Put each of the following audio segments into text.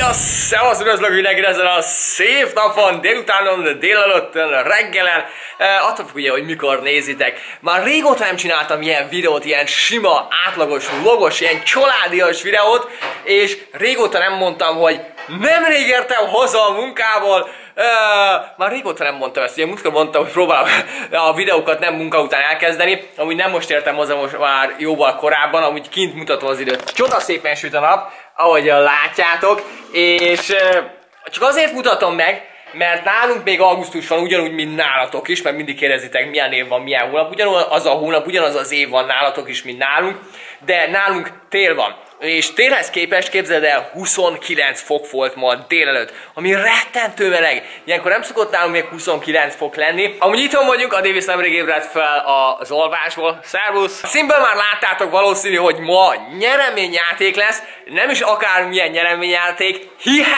Szevasz, üdvözlök mindenkit ezen a szép napon, délutánon, délelőttön, reggelen. Attól függ ugye, hogy mikor nézitek. Már régóta nem csináltam ilyen videót, ilyen sima, átlagos, vlogos, ilyen családias videót. És régóta nem mondtam, hogy nemrég értem haza a munkából. Már régóta nem mondtam ezt, ugye múltkor mondtam, hogy próbálom a videókat nem munka után elkezdeni. Amúgy nem most értem haza, most már jóval korábban, amúgy kint mutatom az időt. Csoda szépen süt a nap, ahogy látjátok, és csak azért mutatom meg, mert nálunk még augusztus van, ugyanúgy, mint nálatok is, mert mindig kérdezitek, milyen év van, milyen hónap, ugyanaz a hónap, ugyanaz az év van nálatok is, mint nálunk, de nálunk tél van. És télhez képest képzeld el, 29 fok volt ma délelőtt, ami rettentő meleg. Ilyenkor nem szokott nálunk még 29 fok lenni. Amúgy itthon vagyunk, a Davis nemrég ébredt fel az alvásból. Szervusz! A színből már láttátok valószínű, hogy ma nyereményjáték lesz. Nem is akármilyen nyereményjáték,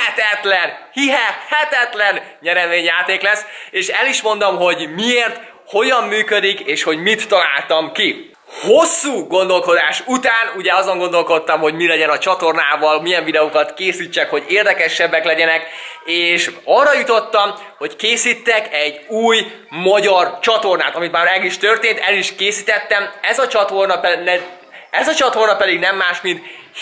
hihetetlen nyereményjáték lesz. És el is mondom, hogy miért, hogyan működik, és hogy mit találtam ki. Hosszú gondolkodás után ugye azon gondolkodtam, hogy mi legyen a csatornával, milyen videókat készítsek, hogy érdekesebbek legyenek, és arra jutottam, hogy készítek egy új magyar csatornát, amit már meg is történt, el is készítettem. Ez a csatorna pedig nem más, mint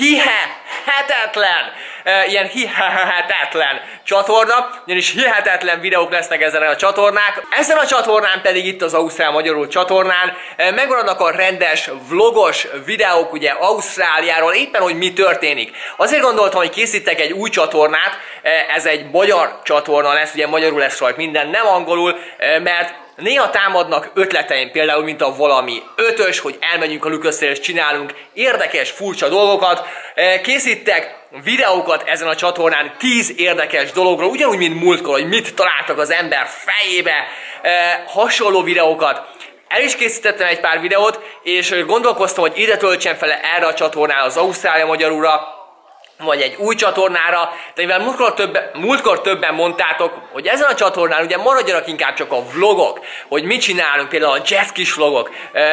hihetetlen csatorna, ugyanis hihetetlen videók lesznek ezen a csatornák. Ezen a csatornán pedig itt az Ausztrál Magyarul csatornán megmaradnak a rendes vlogos videók ugye Ausztráliáról, éppen hogy mi történik. Azért gondoltam, hogy készítek egy új csatornát, ez egy magyar csatorna lesz, ugye magyarul lesz rajta minden, nem angolul, mert néha támadnak ötleteim, például mint a valami ötös, hogy elmegyünk a Lüköztérre és csinálunk érdekes, furcsa dolgokat. Készítek videókat ezen a csatornán 10 érdekes dologról, ugyanúgy, mint múltkor, hogy mit találtak az ember fejébe, hasonló videókat. El is készítettem egy pár videót, és gondolkoztam, hogy ide töltsem fel erre a csatornára, az Ausztrália Magyarulra, vagy egy új csatornára, de mivel múltkor többen mondtátok, hogy ezen a csatornán ugye maradjanak inkább csak a vlogok, hogy mit csinálunk, például a jazzkis vlogok,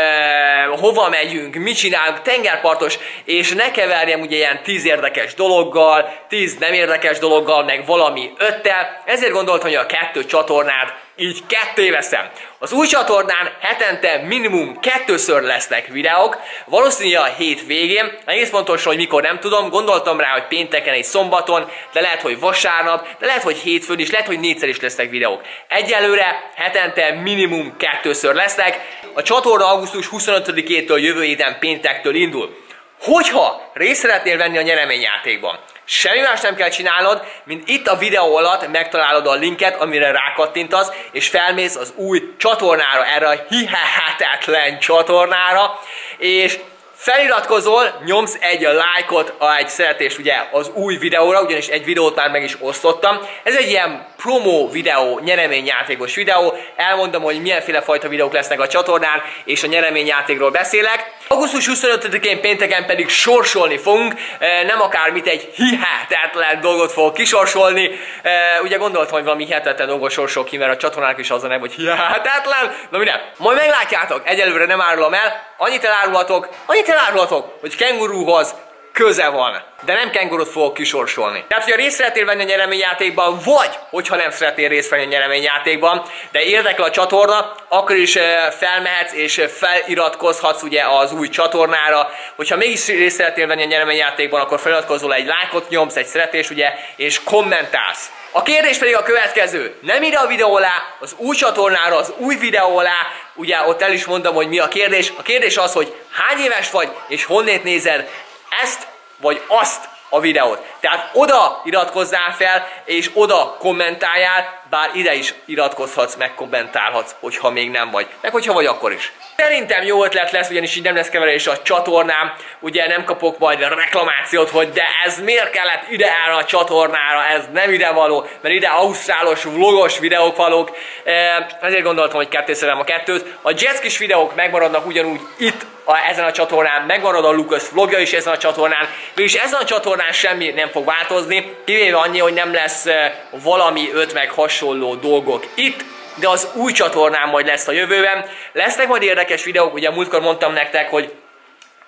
hova megyünk, mit csinálunk, tengerpartos, és ne keverjem ugye ilyen 10 érdekes dologgal, 10 nem érdekes dologgal, meg valami 5-tel, ezért gondoltam, hogy a 2 csatornát így ketté veszem. Az új csatornán hetente minimum 2-ször lesznek videók, valószínűleg a hét végén, egész pontosan, hogy mikor nem tudom, gondoltam rá, hogy pénteken és szombaton, de lehet, hogy vasárnap, de lehet, hogy hétfőn is, lehet, hogy 4-szer is lesznek videók. Egyelőre hetente minimum 2-ször lesznek, a csatorna augusztus 25-től jövő héten péntektől indul. Hogyha részt szeretnél venni a nyereményjátékban, semmi más nem kell csinálnod, mint itt a videó alatt megtalálod a linket, amire rákattintasz, és felmész az új csatornára, erre a hihetetlen csatornára, és feliratkozol, nyomsz egy lájkot, egy szeretést ugye az új videóra, ugyanis egy videót már meg is osztottam. Ez egy ilyen promo videó, nyereményjátékos videó. Elmondom, hogy milyenféle fajta videók lesznek a csatornán, és a nyereményjátékról beszélek. Augusztus 25-én pénteken pedig sorsolni fogunk, nem akármit, egy hihetetlen dolgot fogok kisorsolni. Ugye gondoltam, hogy valami hihetetlen dolgot sorsol ki, mert a csatornának is az a neve, hogy hihetetlen. Na minden, majd meglátjátok, egyelőre nem árulom el, annyit elárulhatok, hogy kengurúhoz köze van. De nem kengurút fogok kisorsolni. Tehát, hogyha részt szeretnél venni a nyereményjátékban, vagy hogyha nem szeretnél részt venni a nyereményjátékban, de érdekel a csatorna, akkor is felmehetsz és feliratkozhatsz ugye az új csatornára. Hogyha mégis részt szeretnél venni a nyereményjátékban, akkor feliratkozol, egy lájkot nyomsz, egy szeretést ugye, és kommentálsz. A kérdés pedig a következő. Nem ide a videó alá, az új csatornára, az új videó alá, ugye ott el is mondom, hogy mi a kérdés. A kérdés az, hogy hány éves vagy, és honnét nézed ezt vagy azt a videót. Tehát oda iratkozzál fel, és oda kommentáljál, bár ide is iratkozhatsz, meg kommentálhatsz, hogyha még nem vagy. Meg hogyha vagy, akkor is. Szerintem jó ötlet lesz, ugyanis így nem lesz keverés a csatornám, ugye nem kapok majd reklamációt, hogy de ez miért kellett ide erre a csatornára, ez nem ide való, mert ide ausztrálos, vlogos videók valók, ezért gondoltam, hogy kettészerem a kettőt. A jazzkis videók megmaradnak ugyanúgy itt, ezen a csatornán, megmarad a Lukasz vlogja is ezen a csatornán, és ezen a csatornán semmi nem fog változni, kivéve annyi, hogy nem lesz valami 5 meg hasonló dolgok itt, de az új csatornán majd lesz a jövőben. Lesznek majd érdekes videók, ugye múltkor mondtam nektek, hogy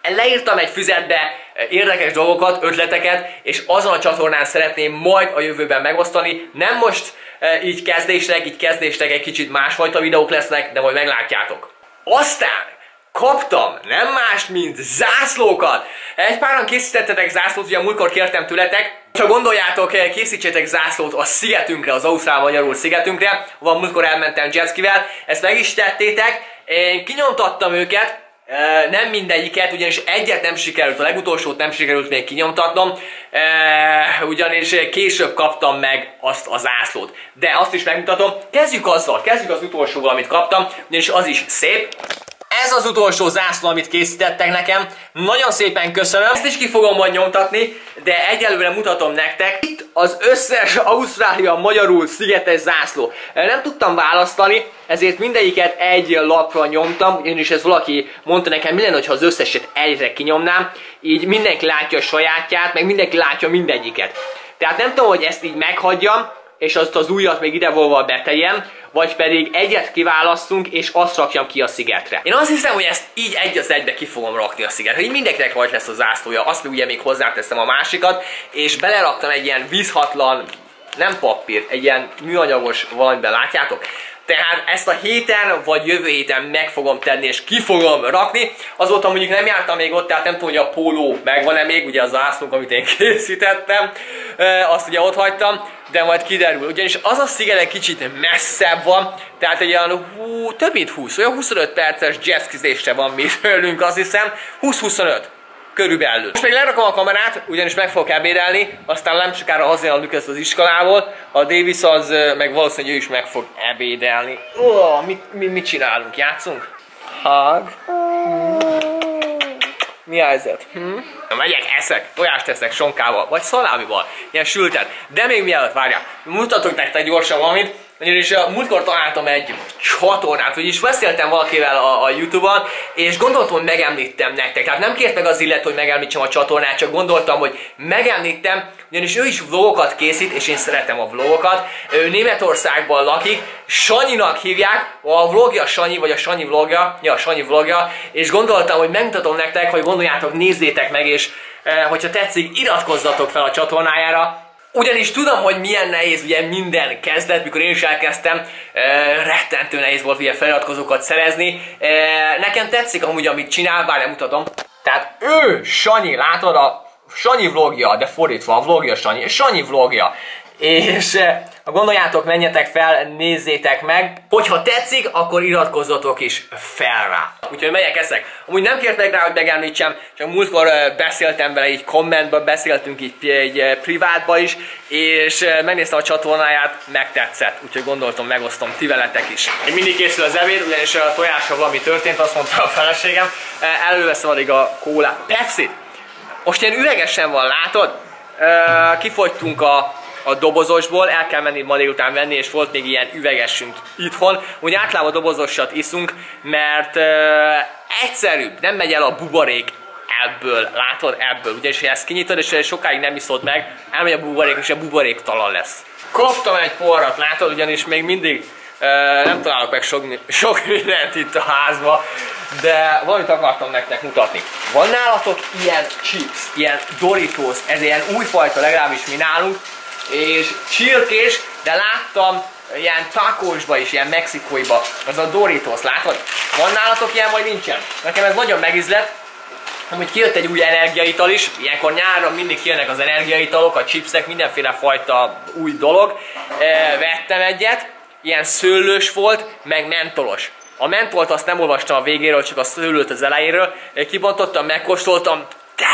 leírtam egy füzetbe érdekes dolgokat, ötleteket, és azon a csatornán szeretném majd a jövőben megosztani. Nem most így kezdésleg egy kicsit másfajta videók lesznek, de majd meglátjátok. Aztán kaptam nem más, mint zászlókat. Egy páran készítettetek zászlót, ugye múltkor kértem tőletek. Ha gondoljátok, készítsétek zászlót a szigetünkre, az ausztrál-magyarul szigetünkre, ahol múltkor elmentem jetskivel. Ezt meg is tettétek. Én kinyomtattam őket, nem mindegyiket, ugyanis egyet nem sikerült, a legutolsót nem sikerült még kinyomtatnom, ugyanis később kaptam meg azt a zászlót. De azt is megmutatom. Kezdjük az utolsóval, amit kaptam, ugyanis az is szép. Ez az utolsó zászló, amit készítettek nekem. Nagyon szépen köszönöm. Ezt is ki fogom majd nyomtatni, de egyelőre mutatom nektek. Itt az összes Ausztrália magyarul szigetes zászló. Nem tudtam választani, ezért mindegyiket egy lapra nyomtam, ugyanis ez valaki mondta nekem, mi lenne, ha az összeset egyre kinyomnám. Így mindenki látja a sajátját, meg mindenki látja mindegyiket. Tehát nem tudom, hogy ezt így meghagyjam, és azt az újat még idevolva beteljem, vagy pedig egyet kiválasztunk, és azt rakjam ki a szigetre. Én azt hiszem, hogy ezt így egy az egybe ki fogom rakni a szigetre. Így mindenkinek rajta lesz a zászlója, azt még ugye még hozzáteszem a másikat, és beleraktam egy ilyen vízhatlan, nem papír, egy ilyen műanyagos valamiben, látjátok? Tehát ezt a héten vagy jövő héten meg fogom tenni és ki fogom rakni. Azóta mondjuk nem jártam még ott, tehát nem tudom, hogy a póló megvan-e még, ugye az zászlónk, amit én készítettem, azt ugye ott hagytam, de majd kiderül. Ugyanis az a sziget egy kicsit messzebb van, tehát egy olyan több mint 20, olyan 25 perces jazzkizésre van mi tőlünk, azt hiszem, 20-25. Körülbelül. Most még lerakom a kamerát, ugyanis meg fogok ebédelni, aztán nem sokára hazajön a Lucas az iskolából, a Davis az meg valószínűleg ő is meg fog ebédelni. Mit csinálunk? Játszunk? Hug. Mi a helyzet? Megyek, eszek, tojást eszek sonkával, vagy szalámival, ilyen sültet. De még mielőtt, várjál, mutatok nektek gyorsan valamit. Ugyanis múltkor találtam egy csatornát, vagyis beszéltem valakivel a YouTube-on, és gondoltam, hogy megemlítem nektek. Tehát nem kért meg az illető, hogy megemlítsem a csatornát, csak gondoltam, hogy megemlítem, ugyanis ő is vlogokat készít, és én szeretem a vlogokat. Ő Németországban lakik, Sanyinak hívják, a vlogja Sanyi, vagy a Sanyi vlogja, ja, a Sanyi vlogja, és gondoltam, hogy megmutatom nektek, hogy gondoljátok, nézzétek meg, és hogyha tetszik, iratkozzatok fel a csatornájára. Ugyanis tudom, hogy milyen nehéz ugye minden kezdet, mikor én is elkezdtem, rettentő nehéz volt ugye feliratkozókat szerezni. Nekem tetszik amúgy, amit csinál, bár nem mutatom. Tehát ő, Sanyi, látod, a Sanyi vlogja, de fordítva a vlogja Sanyi vlogja. És ha gondoljátok, menjetek fel, nézzétek meg. Hogyha tetszik, akkor iratkozzatok is fel rá. Úgyhogy megyek, eszek. Amúgy nem kértek rá, hogy megemlítsem, csak múltkor beszéltem vele, így kommentben beszéltünk így egy privátba is, és megnéztem a csatornáját, megtetszett. Úgyhogy gondoltam, megosztom ti veletek is. Én mindig készül az ebéd, ugyanis a tojással valami történt, azt mondta a feleségem. Előveszem addig a kólát. Pepsi! Most ilyen üvegesen van, látod? Kifogytunk a dobozosból, el kell menni ma délután venni, és volt még ilyen üvegesünk itthon. Úgy általában dobozosat iszunk, mert egyszerűbb, nem megy el a buborék ebből, látod, ebből. Ugyanis ha ezt kinyitod, és sokáig nem iszod meg, elmegy a buborék, és a buboréktalan lesz. Kaptam egy poharat, látod, ugyanis még mindig nem találok meg sok mindent itt a házba, de valamit akartam nektek mutatni. Van nálatok ilyen chips, ilyen Doritos, ez ilyen újfajta, legalábbis mi nálunk, és csirkés, de láttam ilyen tacosba is, ilyen mexikóiba, az a Doritos, látod? Van nálatok ilyen, vagy nincsen? Nekem ez nagyon megizlett, amúgy kijött egy új energiaital is, ilyenkor nyáron mindig kijönnek az energiaitalok, a chipsek, mindenféle fajta új dolog. Vettem egyet, ilyen szőlős volt, meg mentolos. A mentolt azt nem olvastam a végéről, csak a szőlőt az elejéről, kibontottam, megkóstoltam,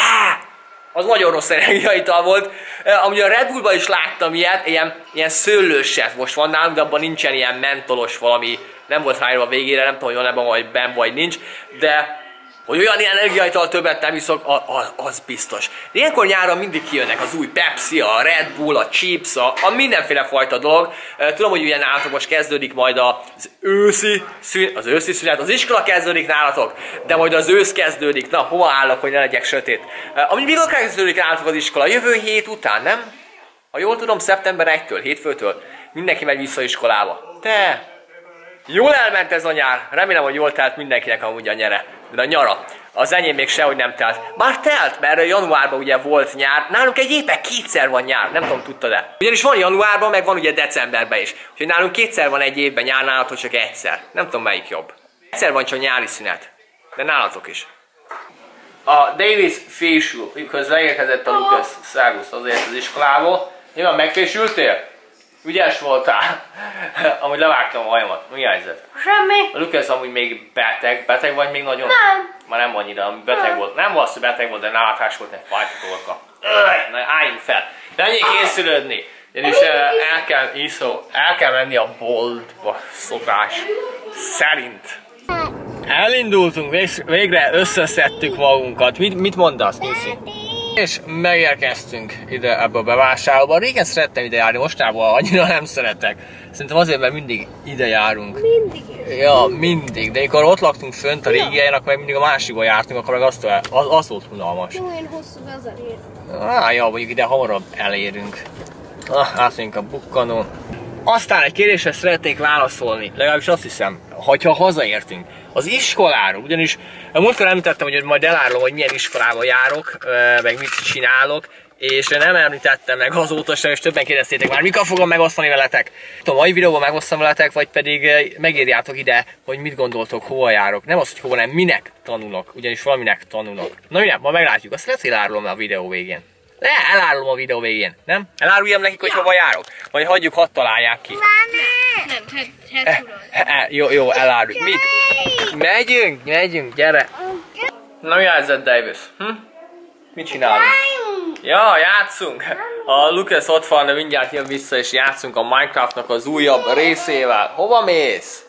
az nagyon rossz energiaital volt. Amúgy a Red Bullban is láttam ilyet, ilyen szőlőset most van nálunk, de abban nincsen ilyen mentolos valami, nem volt ráírva a végére, nem tudom, hogy van ebben vagy benn vagy nincs, de hogy olyan energiaital többet nem iszok, az biztos. De ilyenkor nyáron mindig kijönnek az új Pepsi, a Red Bull, a chips, a mindenféle fajta dolog. Tudom, hogy ugye nálatok most kezdődik majd az őszi szünet, az iskola kezdődik nálatok, de majd az ősz kezdődik. Na, hova állok, hogy ne legyek sötét? Ami mikor kezdődik nálatok az iskola? Jövő hét után, nem? Ha jól tudom, szeptember 1-től, hétfőtől mindenki megy vissza iskolába. Te! Jól elment ez a nyár, remélem, hogy jól telt mindenkinek amúgy a nyere. de a nyara. Az enyém még sehogy nem telt. Bár telt, mert januárban ugye volt nyár. Nálunk egy éppen kétszer van nyár, nem tudom, tudtad-e? Ugyanis van januárban, meg van ugye decemberben is. Úgyhogy nálunk kétszer van egy évben nyár, nálatok csak egyszer. Nem tudom, melyik jobb. Egyszer van csak nyári szünet. De nálatok is. A Davis fésül, közben megérkezett a Lucas. Szervusz azért az iskolából. Nyilván megfésültél? Ügyes voltál. Amúgy levágtam a hajamat. Mi helyzet? Semmi. A Lucas amúgy még beteg. Beteg vagy még nagyon? Nem. Már nem annyira, beteg volt. Nem valószínű beteg volt, de nálátás volt, egy fájt a torka. Na álljunk fel. De ennyi készülődni. És el kell menni a boltba szokás szerint. Elindultunk, végre összeszedtük magunkat. Mit mondasz, Nuszi? És megérkeztünk ide ebbe a bevásárlóba. Régen szerettem ide járni, mostában annyira nem szeretek. Szerintem azért, mert mindig ide járunk. Mindig. Ja, mindig. De amikor ott laktunk fönt a régi helyen, akkor meg mindig a másikba jártunk, akkor meg az volt unalmas. Jó, én hosszú az elérünk. Ja, mondjuk ide hamarabb elérünk. Átmegyünk a bukkanón. Aztán egy kérdésre szeretnék válaszolni, legalábbis azt hiszem, hogyha hazaértünk. Az iskoláról, ugyanis múltkor említettem, hogy majd elárulom, hogy milyen iskolába járok, meg mit csinálok, és nem említettem meg azóta sem, és többen kérdeztétek már, mikor fogom megosztani veletek. A mai videóban megosztom veletek, vagy pedig megírjátok ide, hogy mit gondoltok, hova járok. Nem az, hogy hova, nem, minek tanulok, ugyanis valaminek tanulok. Na minden, ma meglátjuk, azt lehet, hogy elárulom a videó végén. Elárulom a videó végén, nem? Eláruljam nekik, hogy hova járok? Vagy hagyjuk, hadd találják ki. Nem, Jó, eláruljuk. Mit? Megyünk, gyere. Na mi helyzet, Davis? Mit csinálunk? Ja, játszunk. A Lucas ott van, de mindjárt jön vissza, és játszunk a Minecraftnak az újabb részével. Hova mész?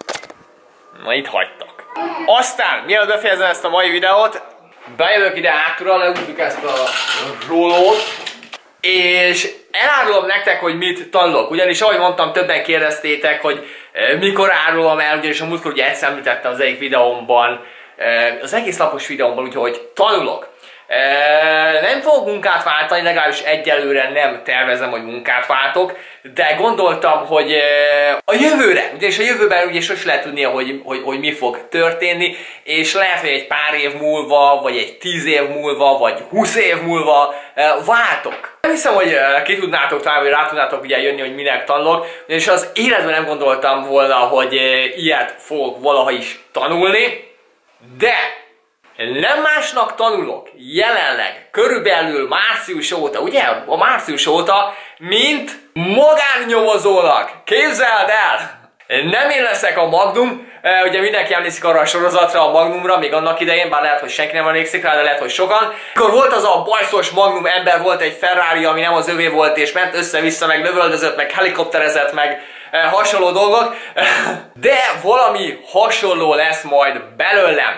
Na itt hagytak. Aztán, mielőtt befejezem ezt a mai videót, bejövök ide hátulra, leúzzuk ezt a rólót, és elárulom nektek, hogy mit tanulok. Ugyanis ahogy mondtam, többen kérdeztétek, hogy mikor árulom el, ugyanis a múltkor ugye egyszer említettem az egyik videómban, az egész lapos videómban, úgyhogy tanulok. Nem fogok munkát váltani, legalábbis egyelőre nem tervezem, hogy munkát váltok, de gondoltam, hogy a jövőre, ugyanis a jövőben ugye sosem lehet tudnia, hogy mi fog történni, és lehet, hogy egy pár év múlva, vagy egy 10 év múlva, vagy 20 év múlva váltok. Nem hiszem, hogy ki tudnátok talán, vagy rá tudnátok ugye jönni, hogy minek tanulok, és az életben nem gondoltam volna, hogy ilyet fogok valaha is tanulni, de nem másnak tanulok jelenleg, körülbelül március óta, ugye? A március óta, mint magánnyomozónak. Képzeld el! Nem én leszek a Magnum, ugye mindenki emlékszik arra a sorozatra, a Magnumra, még annak idején, bár lehet, hogy senki nem emlékszik rá, de lehet, hogy sokan. Akkor volt az a bajszos Magnum ember, volt egy Ferrari, ami nem az övé volt, és ment össze-vissza, meg lövöldözött, meg helikopterezett, meg hasonló dolgok. De valami hasonló lesz majd belőlem.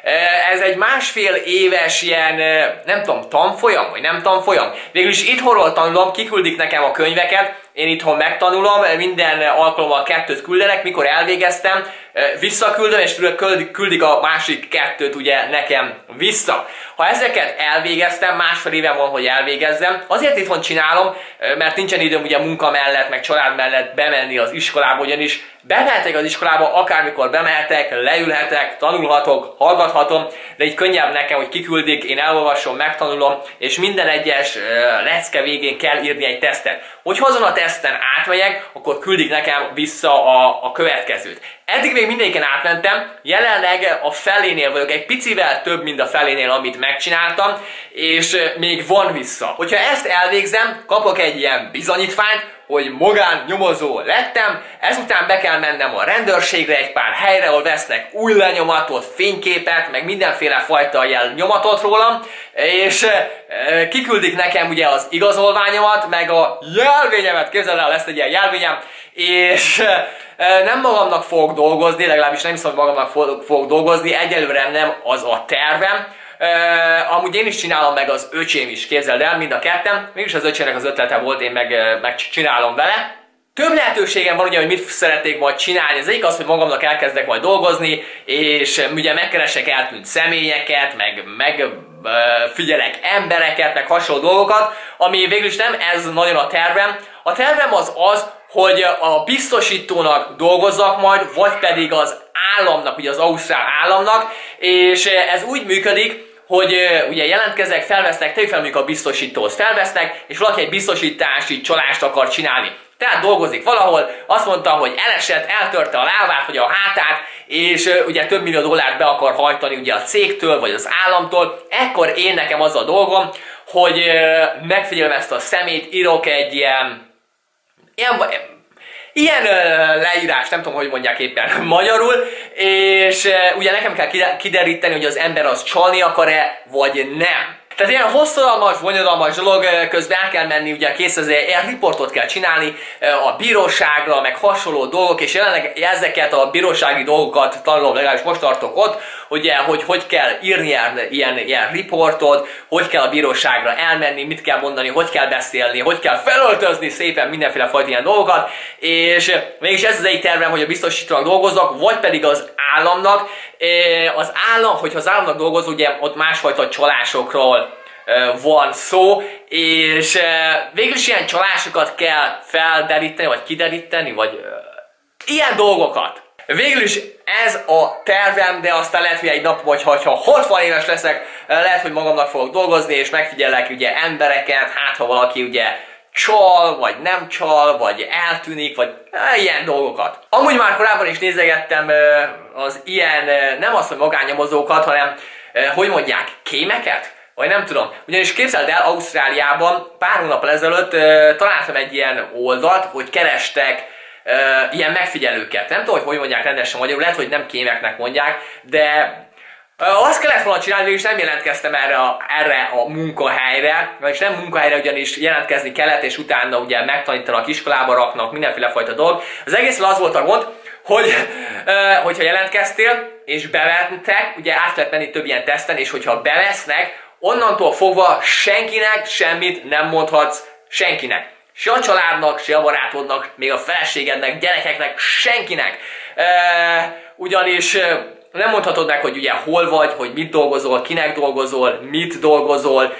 Ez egy másfél éves ilyen, nem tudom, tanfolyam, vagy nem tanfolyam. Végülis itthonról tanulom, kiküldik nekem a könyveket, én itthon megtanulom, minden alkalommal 2 küldenek, mikor elvégeztem, visszaküldöm, és küldik a másik 2 ugye nekem vissza. Ha ezeket elvégeztem, másfél éven van, hogy elvégezzem, azért itthon csinálom, mert nincsen időm ugye munka mellett, meg család mellett bemenni az iskolába, ugyanis bemehetek az iskolába, akármikor bemehetek, leülhetek, tanulhatok, hallgathatom, de így könnyebb nekem, hogy kiküldik, én elolvasom, megtanulom, és minden egyes lecke végén kell írni egy tesztet. Hogyha azon a teszten átmegyek, akkor küldik nekem vissza a következőt. Eddig még mindegyiken átmentem, jelenleg a felénél vagyok, egy picivel több, mint a felénél, amit megcsináltam, és még van vissza. Hogyha ezt elvégzem, kapok egy ilyen bizonyítványt, hogy magánnyomozó lettem, ezután be kell mennem a rendőrségre, egy pár helyre, ahol vesznek új lenyomatot, fényképet, meg mindenféle fajta ilyen nyomatot rólam, és kiküldik nekem ugye az igazolványomat, meg a jelvényemet, képzeld el, lesz egy ilyen jelvényem, és nem magamnak fogok dolgozni, legalábbis nem hiszem, hogy magamnak fogok dolgozni, egyelőre nem az a tervem. Amúgy én is csinálom, meg az öcsém is, képzeld el, mind a ketten. Mégis az öcsének az ötlete volt, én meg csinálom vele. Több lehetőségem van ugye, hogy mit szeretnék majd csinálni. Az egyik az, hogy magamnak elkezdek majd dolgozni, és ugye megkeresek eltűnt személyeket, meg figyelek embereket, meg hasonló dolgokat, ami végül is nem ez nagyon a tervem. A tervem az, hogy a biztosítónak dolgozzak majd, vagy pedig az államnak, ugye az ausztrál államnak, és ez úgy működik, hogy ugye jelentkezek, felvesznek, tegyük fel mondjuk a biztosítóhoz felvesznek, és valaki egy biztosítási csalást akar csinálni. Tehát dolgozik valahol, azt mondta, hogy elesett, eltörte a lábát, vagy a hátát, és ugye több millió dollárt be akar hajtani ugye a cégtől, vagy az államtól, ekkor nekem az a dolgom, hogy megfigyelem ezt a szemét, írok egy ilyen leírás, nem tudom, hogy mondják éppen magyarul, és ugye nekem kell kideríteni, hogy az ember az csalni akar-e, vagy nem. Tehát ilyen hosszadalmas, bonyodalmas dolog, közben el kell menni, ugye ilyen riportot kell csinálni a bíróságra, meg hasonló dolgok, és jelenleg ezeket a bírósági dolgokat tanulom, legalábbis most tartok ott, ugye, hogy kell írni ilyen riportot, hogy kell a bíróságra elmenni, mit kell mondani, hogy kell beszélni, hogy kell felöltözni szépen mindenféle fajta ilyen dolgokat, és mégis ez az egyik tervem, hogy a biztosítónak dolgozzak, vagy pedig az államnak. Az állam, hogyha az államnak dolgoz, ugye ott másfajta csalásokról van szó, és végül is ilyen csalásokat kell felderíteni, vagy kideríteni, vagy ilyen dolgokat. Végül is ez a tervem, de aztán lehet, hogy egy nap, vagy ha 60 éves leszek, lehet, hogy magamnak fogok dolgozni, és megfigyellek ugye embereket, hát ha valaki ugye csal, vagy nem csal, vagy eltűnik, vagy ilyen dolgokat. Amúgy már korábban is nézegettem az ilyen, nem azt, hogy magánnyomozókat, hanem, hogy mondják, kémeket? Vagy nem tudom. Ugyanis képzeld el, Ausztráliában pár hónappal ezelőtt találtam egy ilyen oldalt, hogy kerestek ilyen megfigyelőket. Nem tudom, hogy mondják rendesen magyarul, lehet, hogy nem kémeknek mondják, de azt kellett volna csinálni, mégis nem jelentkeztem erre a munkahelyre, vagyis nem munkahelyre, ugyanis jelentkezni kellett, és utána ugye megtanítanak, iskolába raknak, mindenféle fajta dolog. Az egészről az volt a gond, hogy hogyha jelentkeztél, és bevettek, ugye át lehet menni több ilyen teszten, és hogyha bevesznek, onnantól fogva senkinek semmit nem mondhatsz senkinek. Se a családnak, se a barátodnak, még a feleségednek, gyerekeknek, senkinek. Ugyanis nem mondhatod meg, hogy ugye hol vagy, hogy mit dolgozol, kinek dolgozol, mit dolgozol,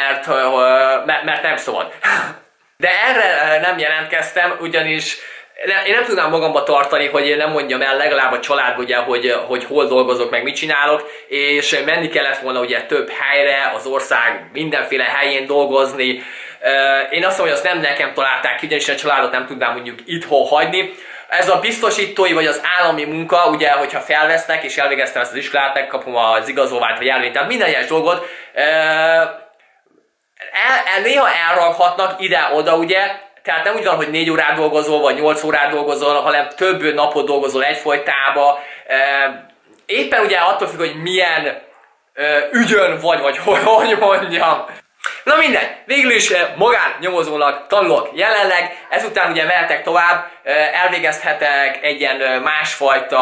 mert nem szabad. De erre nem jelentkeztem, ugyanis én nem tudnám magamba tartani, hogy én nem mondjam el legalább a családba, ugye, hogy hol dolgozok, meg mit csinálok, és menni kellett volna ugye több helyre, az ország mindenféle helyén dolgozni. Én azt mondom, hogy azt nem nekem találták ki, ugyanis a családot nem tudnám mondjuk itthon hagyni. Ez a biztosítói vagy az állami munka, ugye, hogyha felvesznek, és elvégeztem ezt az iskolát, megkapom az igazolványt, vagy jelvényt, tehát minden egyes dolgot, néha elrakhatnak ide-oda, ugye, tehát nem úgy van, hogy 4 órát dolgozol, vagy 8 órát dolgozol, hanem több napot dolgozol egyfolytában. Éppen ugye attól függ, hogy milyen ügyön vagy hogy mondjam. Na mindegy, végül is magánnyomozónak tanulok jelenleg, ezután ugye mehetek tovább, elvégezhetek egy ilyen másfajta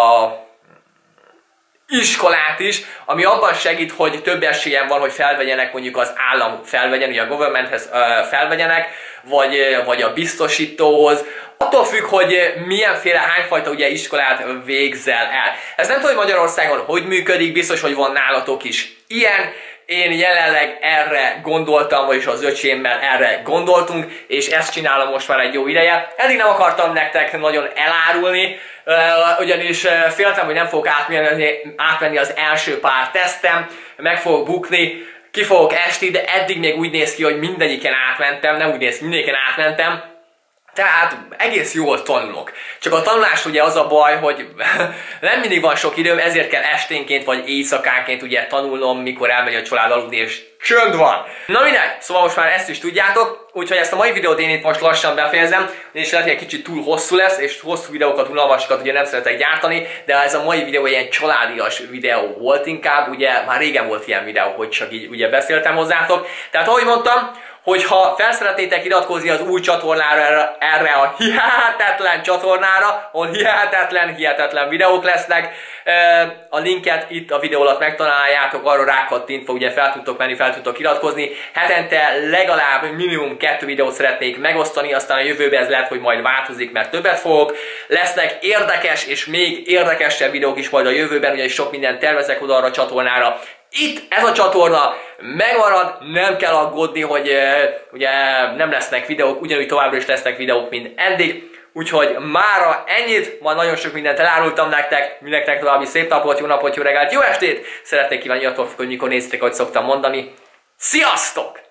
iskolát is, ami abban segít, hogy több esélyem van, hogy felvegyenek, mondjuk az állam felvegyen, ugye a governmenthez felvegyenek, vagy a biztosítóhoz. Attól függ, hogy milyenféle, hányfajta ugye iskolát végzel el. Ez nem tudom, hogy Magyarországon hogy működik, biztos, hogy van nálatok is ilyen. Én jelenleg erre gondoltam, vagyis az öcsémmel erre gondoltunk, és ezt csinálom most már egy jó ideje. Eddig nem akartam nektek nagyon elárulni, ugyanis féltem, hogy nem fogok átmenni az első pár tesztem, meg fogok bukni, ki fogok esni, de eddig még úgy néz ki, hogy mindegyiken átmentem, nem úgy néz ki, mindegyiken átmentem. Tehát egész jól tanulok. Csak a tanulás ugye az a baj, hogy nem mindig van sok időm, ezért kell esténként vagy éjszakánként ugye tanulnom, mikor elmegy a család aludni, és csönd van. Na mindegy, szóval most már ezt is tudjátok, úgyhogy ezt a mai videót én itt most lassan befejezem, és lehet, hogy egy kicsit túl hosszú lesz, és hosszú videókat, unalmasokat ugye nem szeretek gyártani, de ez a mai videó ilyen családias videó volt inkább, ugye már régen volt ilyen videó, hogy csak így ugye beszéltem hozzátok. Tehát ahogy mondtam, hogyha felszeretnétek iratkozni az új csatornára, erre a hihetetlen csatornára, ahol hihetetlen videók lesznek, a linket itt a videó alatt megtaláljátok, arra rákattintva ugye fel tudtok menni, fel tudtok iratkozni. Hetente legalább minimum 2 videót szeretnék megosztani, aztán a jövőben ez lehet, hogy majd változik, mert többet fogok. Lesznek érdekes és még érdekesebb videók is majd a jövőben, ugyanis sok mindent tervezek oda arra a csatornára. Itt ez a csatorna megmarad, nem kell aggódni, hogy ugye nem lesznek videók, ugyanúgy továbbra is lesznek videók, mint eddig. Úgyhogy mára ennyit, majd nagyon sok mindent elárultam nektek, mindenkinek további szép napot, jó reggelt, jó estét! Szeretnék kívánni, attól függ, hogy mikor néztek, ahogy szoktam mondani. Sziasztok!